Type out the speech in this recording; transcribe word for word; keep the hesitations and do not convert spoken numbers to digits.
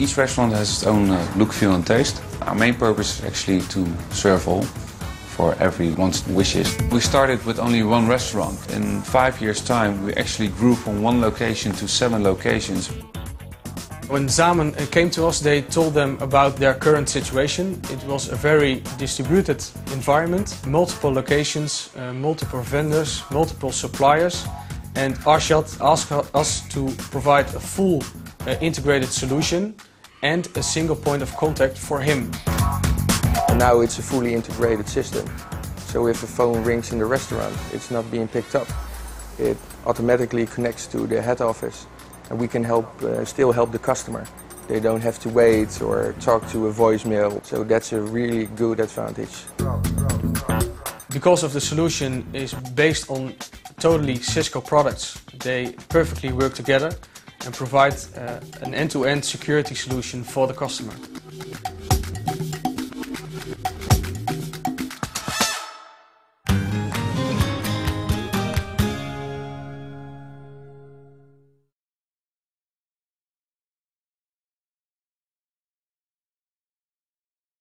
Each restaurant has its own uh, look, feel and taste. Our main purpose is actually to serve all, for everyone's wishes. We started with only one restaurant. In five years' time, we actually grew from one location to seven locations. When Zaman came to us, they told them about their current situation. It was a very distributed environment, multiple locations, uh, multiple vendors, multiple suppliers. And Arshad asked us to provide a full uh, integrated solution and a single point of contact for him. And now it's a fully integrated system. So if a phone rings in the restaurant, it's not being picked up. It automatically connects to the head office. And we can help, uh, still help the customer. They don't have to wait or talk to a voicemail. So that's a really good advantage. Because of the solution is based on totally Cisco products, they perfectly work together and provide uh, an end-to-end security solution for the customer.